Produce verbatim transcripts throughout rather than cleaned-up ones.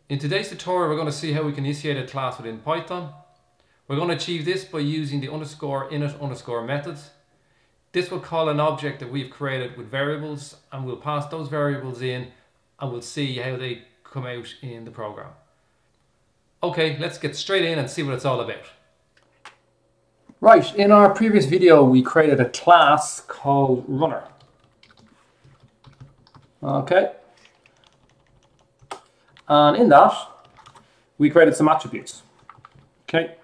In today's tutorial, we're going to see how we can initiate a class within Python. We're going to achieve this by using the underscore init underscore methods. This will call an object that we've created with variables, and we'll pass those variables in and we'll see how they come out in the program. Okay, let's get straight in and see what it's all about. Right, in our previous video we created a class called runner. Okay. And in that, we created some attributes. Okay.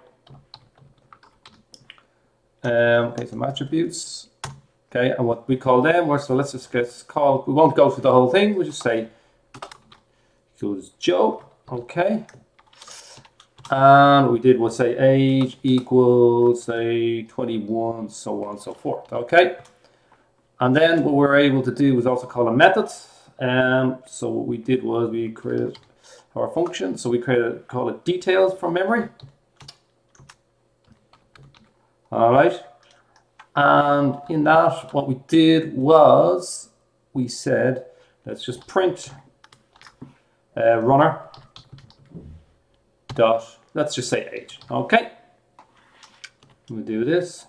Um, okay, some attributes. Okay, and what we call them were, so let's just get called, we won't go through the whole thing, we'll just say equals Joe. Okay. And what we did was say age equals, say, twenty-one, so on and so forth. Okay. And then what we were able to do was also call a method. Um, so what we did was we created our function. So we created, call it details from memory. All right. And in that, what we did was we said, let's just print uh, runner dot, let's just say age. Okay. We'll do this.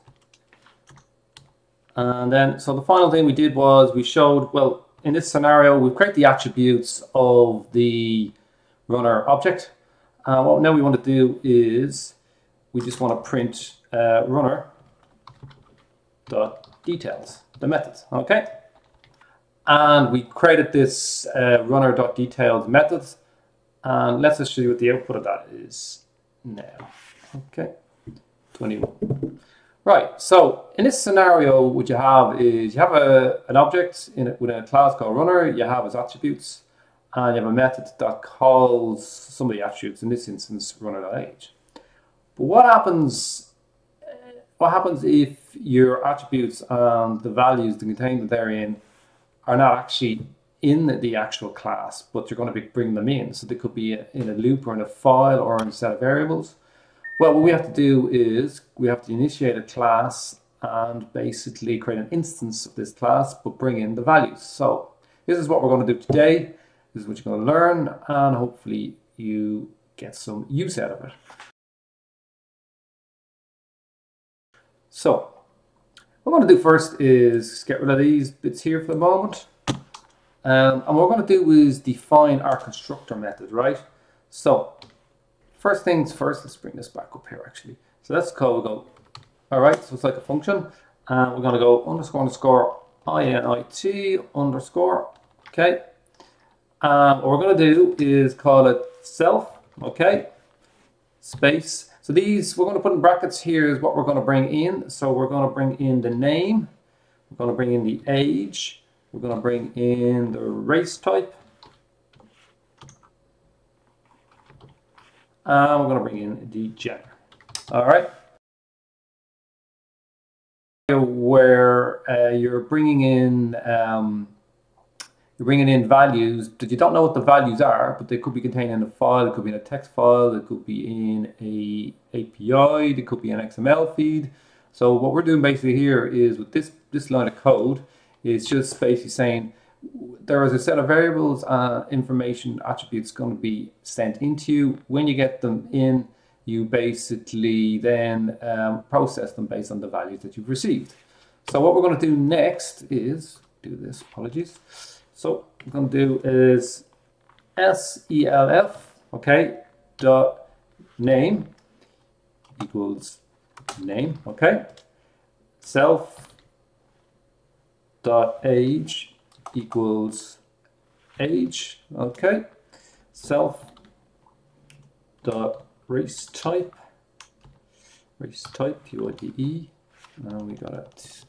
And then, so the final thing we did was we showed, well, in this scenario, we create the attributes of the runner object. Uh, what now we want to do is we just want to print uh, runner dot details, the methods. Okay. And we created this uh, runner dot details methods. And let's just show you what the output of that is now. Okay. twenty-one. Right, so in this scenario, what you have is you have a, an object in it within a class called runner, you have its attributes, and you have a method that calls some of the attributes, in this instance, runner.age. But what happens, what happens if your attributes and the values contained therein are not actually in the actual class, but you're going to be bringing them in? So they could be in a loop or in a file or in a set of variables. Well, what we have to do is we have to initiate a class and basically create an instance of this class, but bring in the values. So this is what we're going to do today. This is what you're going to learn, and hopefully you get some use out of it. So what we're going to do first is get rid of these bits here for the moment. Um, and what we're going to do is define our constructor method, right? So first things first, let's bring this back up here actually. So let's call, we'll go, all right, so it's like a function. And we're going to go underscore underscore init underscore, okay. And what we're going to do is call it self, okay, space. So these, we're going to put in brackets here is what we're going to bring in. So we're going to bring in the name, we're going to bring in the age, we're going to bring in the race type, and we're going to bring in the gender. All right. Where uh, you're bringing in um, you're bringing in values that you don't know what the values are, but they could be contained in a file. It could be in a text file. It could be in a A P I. It could be an X M L feed. So what we're doing basically here is with this this line of code is just basically saying there is a set of variables, uh, information, attributes going to be sent into you. When you get them in, you basically then um, process them based on the values that you've received. So what we're going to do next is do this, apologies. So what we're going to do is self, okay, dot name equals name, okay, self dot age equals age, okay, self dot race type, race type, P Y T E, and we got it,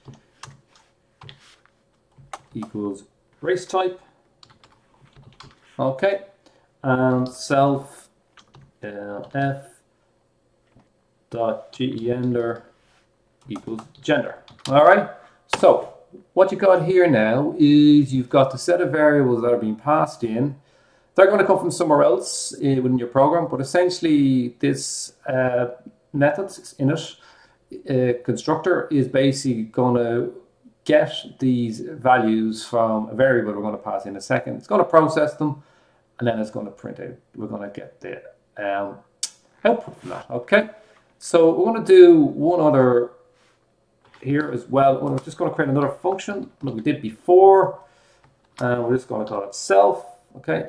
equals race type, okay, and self uh, f dot gender equals gender. All right, so what you got here now is you've got the set of variables that are being passed in. They're going to come from somewhere else uh, within your program, but essentially this uh, method, init uh, constructor, is basically going to get these values from a variable we're going to pass in a second. It's going to process them, and then it's going to print out. We're going to get the um, output from that. Okay, so we're going to do one other here as well. We're just going to create another function like we did before, and we're just going to call it self. Okay,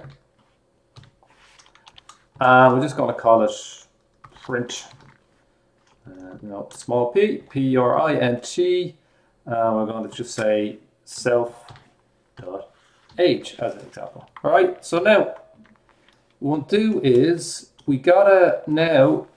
and we're just going to call it print. Uh, you know, small p, p r i n t. Uh, we're going to just say self dot age as an example. All right. So now what we want to do is we gotta now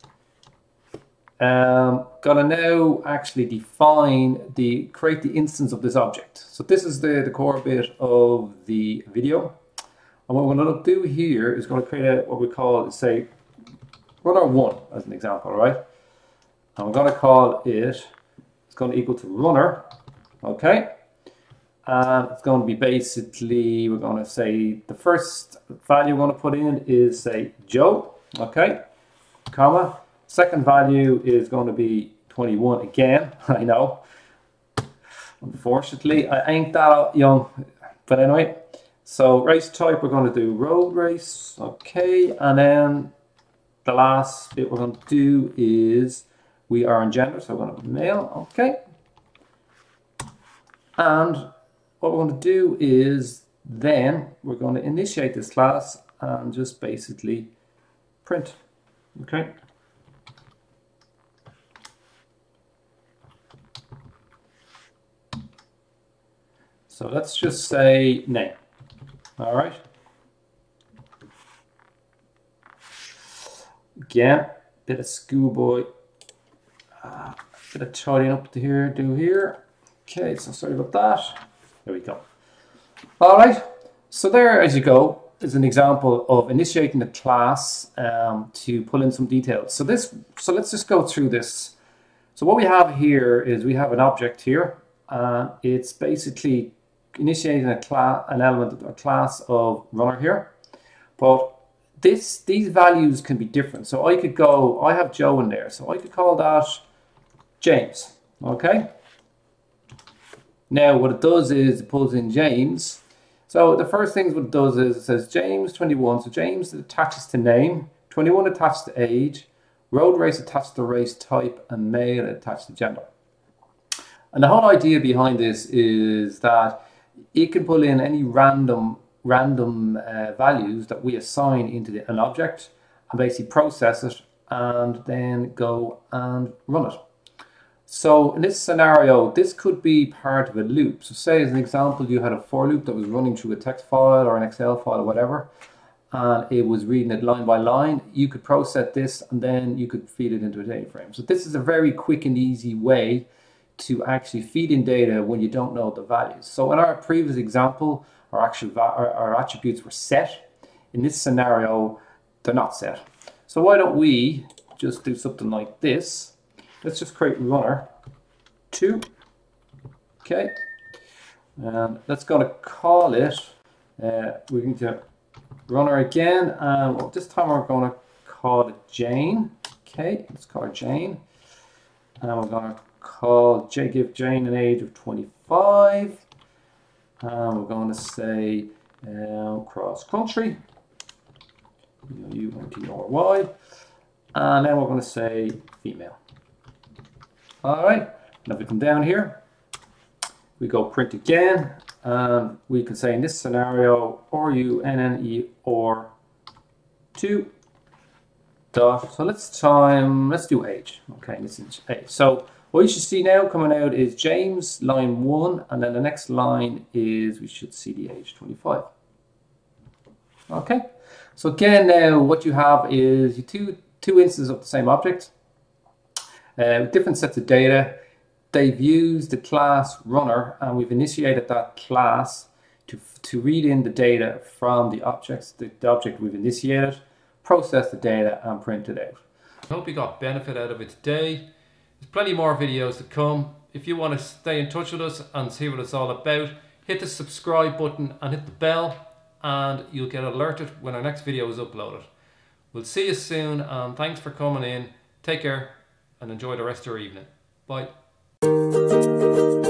um, gotta now actually define the create the instance of this object. So this is the the core bit of the video. And what we're going to do here is going to create a what we call say runner one as an example, right? And we're going to call it, it's going to equal to runner, okay? And it's going to be basically, we're going to say the first value we're going to put in is say Joe, okay? Comma. Second value is going to be twenty-one again, I know. Unfortunately, I ain't that young, but anyway. So race type, we're going to do road race, okay? And then the last bit we're going to do is we are in gender, so we're going to put male, okay. And what we're going to do is then we're going to initiate this class and just basically print, okay. So let's just say name, all right. Again, bit of schoolboy. Uh, bit of tidying up to here, do here. Okay, so sorry about that. There we go. All right, so there as you go is an example of initiating a class um, to pull in some details. So this, so let's just go through this. So what we have here is we have an object here. Uh, it's basically initiating a class, an element, a class of runner here, but this, these values can be different. So I could go, I have Joe in there, so I could call that James, okay? Now what it does is it pulls in James. So the first thing what it does is it says James twenty-one, so James attaches to name, twenty-one attached to age, road race attached to race type, and male attached to gender. And the whole idea behind this is that it can pull in any random random uh, values that we assign into the, an object and basically process it and then go and run it. So in this scenario, this could be part of a loop. So say as an example, you had a for loop that was running through a text file or an Excel file or whatever, and it was reading it line by line. You could process this and then you could feed it into a data frame. So this is a very quick and easy way to actually feed in data when you don't know the values. So in our previous example, our, actual our, our attributes were set. In this scenario, they're not set. So why don't we just do something like this? Let's just create runner two, okay, and let's going to call it, uh, we're going to runner again, and well, this time we're going to call it Jane, okay, let's call her Jane, and we're going to call, J, give Jane an age of twenty-five, and we're going to say uh, cross country, U N T R Y, and then we're going to say female. All right, and if we come down here, we go print again, and we can say in this scenario, R U N N E or two dot, so let's time, let's do age, okay, this is age. So what you should see now coming out is James, line one, and then the next line is, we should see the age, twenty-five. Okay, so again now what you have is two, two instances of the same object, Uh, with different sets of data. They've used the class runner, and we've initiated that class to, to read in the data from the objects, the, the object we've initiated, process the data, and print it out. I hope you got benefit out of it today. There's plenty more videos to come. If you want to stay in touch with us and see what it's all about, hit the subscribe button and hit the bell, and you'll get alerted when our next video is uploaded. We'll see you soon, and thanks for coming in. Take care and enjoy the rest of your evening. Bye.